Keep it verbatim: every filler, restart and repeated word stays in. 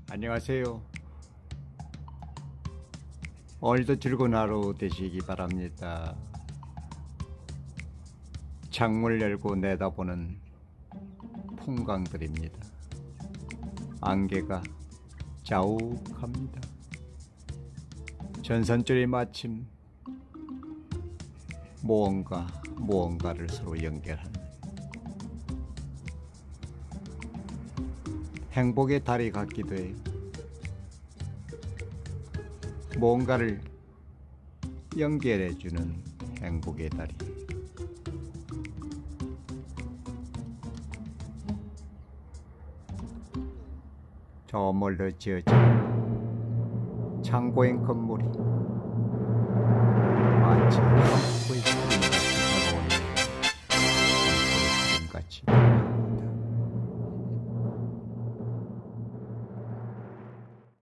안녕하세요. 오늘도 즐거운 하루 되시기 바랍니다. 창문을 열고 내다보는 풍광들입니다. 안개가 자욱합니다. 전선줄이 마침 무언가 무언가를 서로 연결하는 행복의 다리 같기도 해요. 무언가를 연결해주는 행복의 다리. 저 멀리 지어진 창고형 건물이 마치 한국의